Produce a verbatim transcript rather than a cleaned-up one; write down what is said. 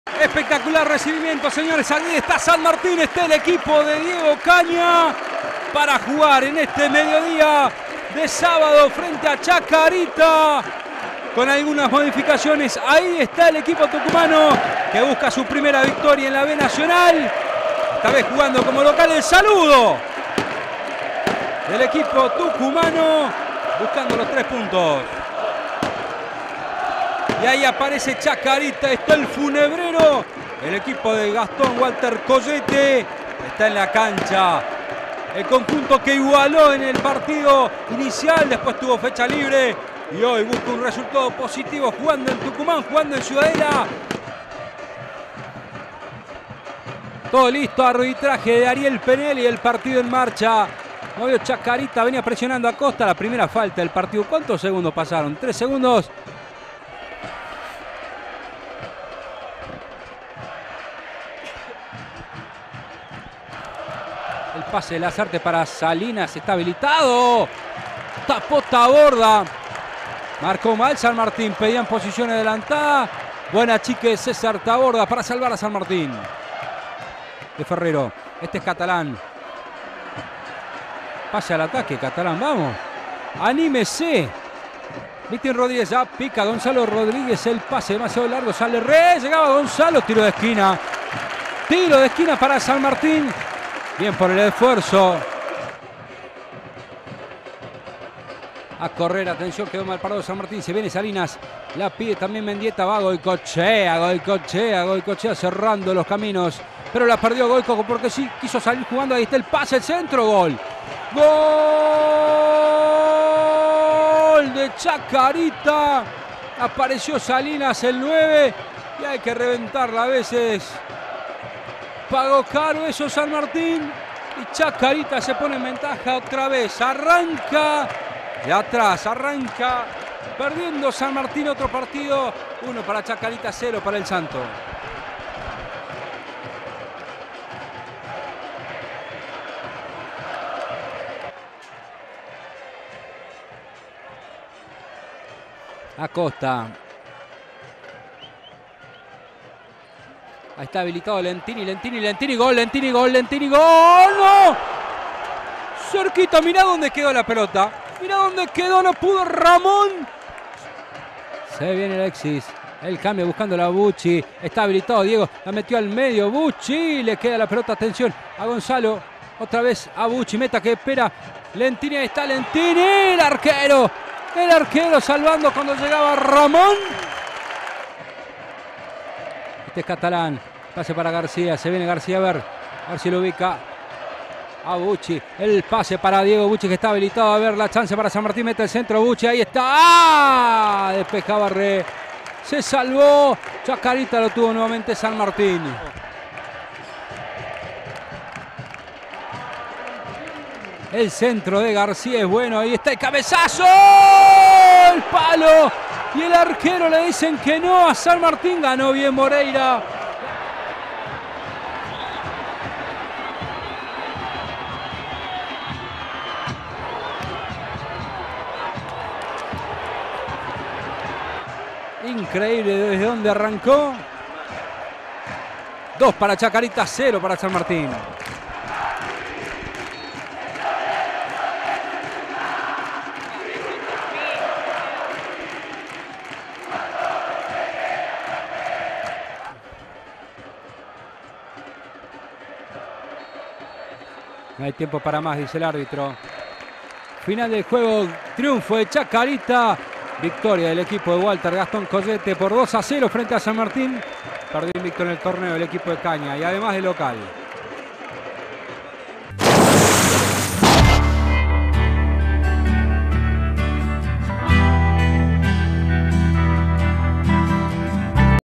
Espectacular recibimiento, señores. Aquí está San Martín, está el equipo de Diego Caña para jugar en este mediodía de sábado frente a Chacarita. Con algunas modificaciones, ahí está el equipo tucumano que busca su primera victoria en la B Nacional. Esta vez jugando como local. El saludo del equipo tucumano buscando los tres puntos. Y ahí aparece Chacarita, está el funebrero. El equipo de Gastón Walter Collete está en la cancha. El conjunto que igualó en el partido inicial, después tuvo fecha libre y hoy busca un resultado positivo jugando en Tucumán, jugando en Ciudadela. Todo listo, arbitraje de Ariel Penel y el partido en marcha. Movió Chacarita, venía presionando a Costa, la primera falta del partido. ¿Cuántos segundos pasaron? Tres segundos. El pase de Lazarte para Salinas está habilitado. Tapó Taborda. Marcó mal San Martín. Pedían posición adelantada. Buena chique César Taborda para salvar a San Martín. De Ferrero. Este es Catalán. Pase al ataque, Catalán. Vamos. Anímese. Víctor Rodríguez ya pica. Gonzalo Rodríguez. El pase demasiado largo. Sale re. Llegaba Gonzalo. Tiro de esquina. Tiro de esquina para San Martín. Bien por el esfuerzo. A correr, atención, quedó mal parado San Martín. Se viene Salinas, la pide también Mendieta. Va Goicochea, Goicochea, Goicochea cerrando los caminos. Pero la perdió Goico porque sí quiso salir jugando. Ahí está el pase, el centro, gol. Gol de Chacarita. Apareció Salinas, el nueve. Y hay que reventarla a veces. Pagó caro eso San Martín. Y Chacarita se pone en ventaja otra vez. Arranca de atrás. Arranca perdiendo San Martín otro partido. Uno para Chacarita, cero para el Santo. Acosta. Ahí está habilitado Lentini, Lentini, Lentini, gol, Lentini, gol, Lentini, gol, ¡no! Cerquita, mirá dónde quedó la pelota. Mirá dónde quedó, no pudo Ramón. Se viene Alexis. El cambio buscando a Bucci. Está habilitado Diego, la metió al medio. Bucci, le queda la pelota, atención a Gonzalo. Otra vez a Bucci, meta que espera. Lentini, ahí está Lentini, el arquero. El arquero salvando cuando llegaba Ramón. Este es Catalán. Pase para García. Se viene García a ver. A ver si lo ubica a Bucci. El pase para Diego Bucci que está habilitado. A ver la chance para San Martín. Mete el centro Bucci. Ahí está. ¡Ah! Despejaba Re. Se salvó. Chacarita lo tuvo nuevamente San Martín. El centro de García es bueno. Ahí está el cabezazo. El palo. Y el arquero le dicen que no a San Martín. Ganó bien Moreira. Increíble desde donde arrancó. Dos para Chacarita, cero para San Martín. No hay tiempo para más, dice el árbitro. Final del juego, triunfo de Chacarita. Victoria del equipo de Walter Gastón Collete por dos a cero frente a San Martín. Perdió invicto en el torneo el equipo de Caña y además de local.